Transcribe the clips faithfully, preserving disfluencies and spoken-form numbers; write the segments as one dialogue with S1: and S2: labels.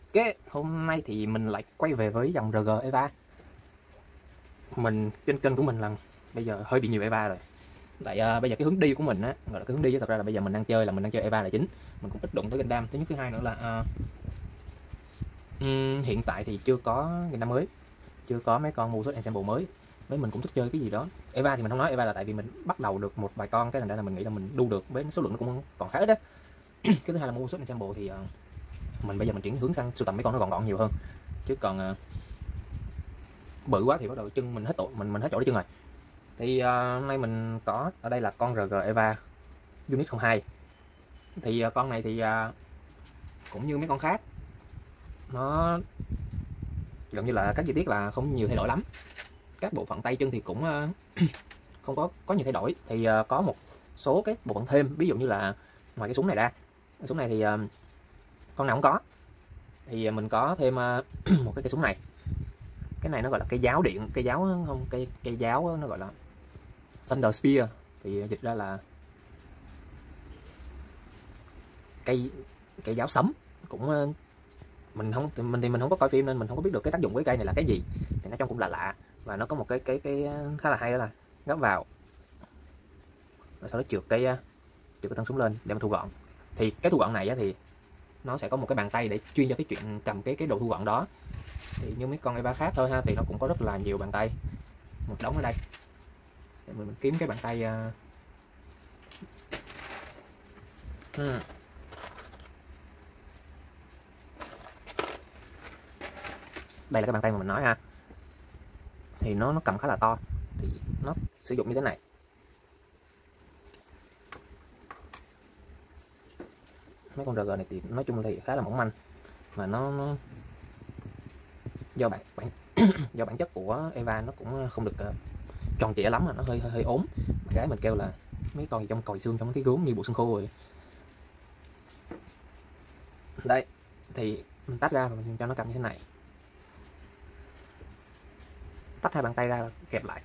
S1: Ok, hôm nay thì mình lại quay về với dòng rờ giê Eva. Mình trên kênh của mình là bây giờ hơi bị nhiều Eva rồi. Tại uh, bây giờ cái hướng đi của mình á, gọi là cái hướng đi chứ thật ra là bây giờ mình đang chơi là mình đang chơi Eva là chính. Mình cũng ít đụng tới Gundam. Thứ nhất, thứ hai nữa là uh, um, hiện tại thì chưa có Gundam mới, chưa có mấy con Musou Ensemble mới. Với mình cũng thích chơi cái gì đó. Eva thì mình không nói Eva là tại vì mình bắt đầu được một vài con, cái thành ra là mình nghĩ là mình đu được với số lượng nó cũng còn khá ít á. Cái thứ hai là Musou Ensemble thì uh, mình bây giờ mình chuyển hướng sang sưu tầm mấy con nó gọn gọn nhiều hơn. Chứ còn uh, bự quá thì bắt đầu chân mình hết tội mình mình hết chỗ để chân rồi. Thì uh, hôm nay mình có ở đây là con rờ giê Eva Unit không hai. Thì uh, con này thì uh, cũng như mấy con khác, nó gần như là các chi tiết là không nhiều thay đổi lắm. Các bộ phận tay chân thì cũng uh, không có có nhiều thay đổi. Thì uh, có một số cái bộ phận thêm, ví dụ như là ngoài cái súng này ra, cái súng này thì uh, con nào cũng có. Thì uh, mình có thêm uh, một cái cây súng này. Cái này nó gọi là cây giáo điện, cây giáo không, cây cây giáo nó gọi là Thunder Spear, thì dịch ra là cây cây giáo sấm. Cũng mình không mình thì mình không có coi phim nên mình không có biết được cái tác dụng của cái cây này là cái gì. Thì nói chung cũng là lạ, và nó có một cái cái cái khá là hay, đó là gấp vào rồi sau đó trượt cái trượt cái thân súng lên để mà thu gọn. Thì cái thu gọn này thì nó sẽ có một cái bàn tay để chuyên cho cái chuyện cầm cái cái đồ thu gọn đó. Thì như mấy con Eva khác thôi ha, thì nó cũng có rất là nhiều bàn tay, một đống ở đây. Để mình, mình kiếm cái bàn tay uh... hmm. Đây là cái bàn tay mà mình nói ha. Thì nó nó cầm khá là to, thì nó sử dụng như thế này. Mấy con rờ giê này thì nói chung thì khá là mỏng manh, mà nó, nó... do bản bản do bản chất của Eva nó cũng không được uh, tròn trịa lắm, mà nó hơi hơi, hơi ốm. Cái mình kêu là mấy con gì trong còi xương, trong cái gốm như bộ xương khô rồi. Đây thì mình tách ra và mình cho nó cầm như thế này, tách hai bàn tay ra kẹp lại.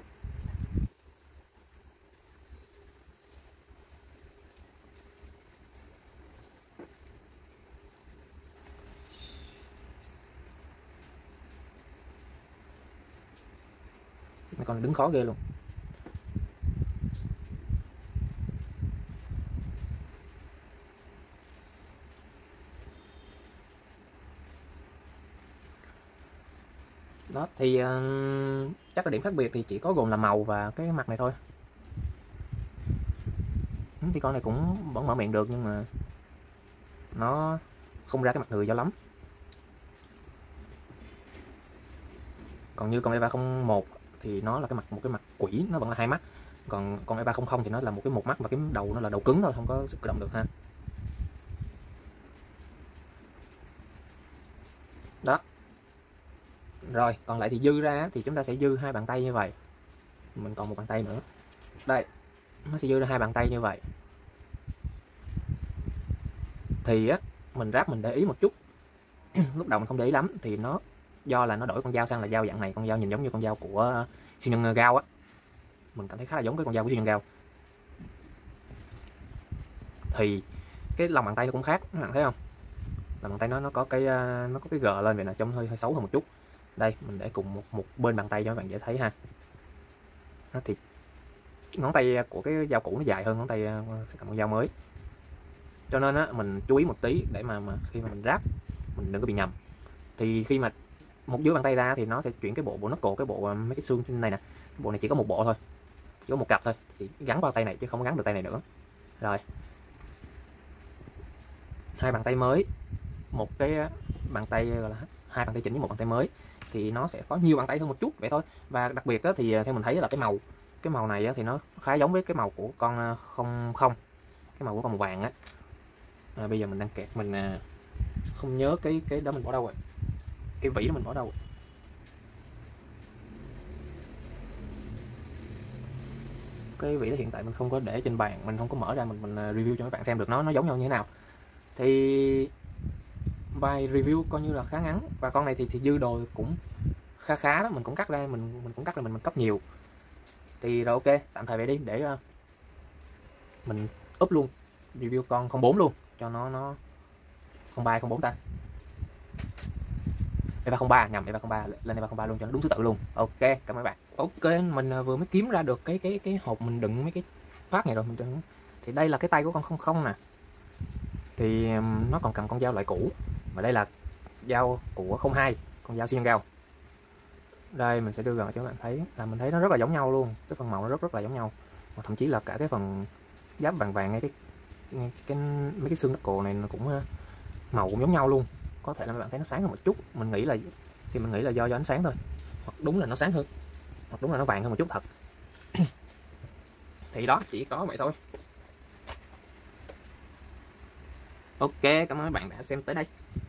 S1: Mấy con đứng khó ghê luôn. Đó thì uh, chắc là điểm khác biệt thì chỉ có gồm là màu và cái mặt này thôi. Thì con này cũng vẫn mở miệng được, nhưng mà nó không ra cái mặt người cho lắm. Còn như con Eva không một thì nó là cái mặt một cái mặt quỷ, nó vẫn là hai mắt. Còn con Eva không không thì nó là một cái một mắt và cái đầu nó là đầu cứng thôi, không có sự cử động được ha. Đó. Rồi, còn lại thì dư ra thì chúng ta sẽ dư hai bàn tay như vậy. Mình còn một bàn tay nữa. Đây, nó sẽ dư ra hai bàn tay như vậy. Thì á, mình ráp mình để ý một chút. Lúc đầu mình không để ý lắm, thì nó do là nó đổi con dao sang là dao dạng này, con dao nhìn giống như con dao của siêu nhân Gao á. Mình cảm thấy khá là giống cái con dao của siêu nhân Gao. Thì cái lòng bàn tay nó cũng khác, các bạn thấy không? Lòng bàn tay nó nó có cái nó có cái gờ lên vậy nè, trông hơi hơi xấu hơn một chút. Đây, mình để cùng một một bên bàn tay cho các bạn dễ thấy ha. Đó, thì ngón tay của cái dao cũ nó dài hơn ngón tay sẽ cầm con dao mới. Cho nên á, mình chú ý một tí để mà, mà khi mà mình ráp mình đừng có bị nhầm. Thì khi mà một dưới bàn tay ra thì nó sẽ chuyển cái bộ bộ knuckle, cái bộ mấy cái xương trên này nè. Cái bộ này chỉ có một bộ thôi, chỉ có một cặp thôi, thì gắn vào tay này chứ không gắn được tay này nữa. Rồi, hai bàn tay mới, một cái bàn tay gọi là hai bàn tay chỉnh với một bàn tay mới, thì nó sẽ có nhiều bàn tay hơn một chút vậy thôi. Và đặc biệt đó, thì theo mình thấy là cái màu cái màu này thì nó khá giống với cái màu của con không không cái màu của con màu vàng á. À, bây giờ mình đang kẹt, mình không nhớ cái cái đó mình bỏ đâu rồi, cái vỉ đó mình bỏ đâu rồi. Cái vỉ đó hiện tại mình không có để trên bàn, mình không có mở ra mình mình review cho các bạn xem được nó nó giống nhau như thế nào. Thì bài review coi như là khá ngắn, và con này thì thì dư đồ cũng khá khá đó, mình cũng cắt ra, mình mình cũng cắt ra mình mình cấp nhiều. Thì rồi ok, tạm thời vậy đi, để uh, mình up luôn review con không bốn luôn cho nó nó không ba không bốn ta. Eva không ba, nhầm, Eva không ba, lên Eva không ba luôn cho nó đúng thứ tự luôn. Ok, cảm ơn các bạn. Ok, mình vừa mới kiếm ra được cái cái cái hộp mình đựng mấy cái phát này rồi mình đựng. Thì đây là cái tay của con không không nè. Thì nó còn cầm con dao loại cũ. Và đây là dao của không hai, con dao xi gao. Đây mình sẽ đưa gần cho các bạn thấy là mình thấy nó rất là giống nhau luôn, cái phần màu nó rất rất là giống nhau. Và thậm chí là cả cái phần giáp vàng vàng ngay cái, ngay cái mấy cái xương đất cổ này nó cũng màu cũng giống nhau luôn. Có thể là các bạn thấy nó sáng hơn một chút, mình nghĩ là thì mình nghĩ là do do ánh sáng thôi, hoặc đúng là nó sáng hơn, hoặc đúng là nó vàng hơn một chút thật. Thì đó, chỉ có vậy thôi. Ok, cảm ơn các bạn đã xem tới đây.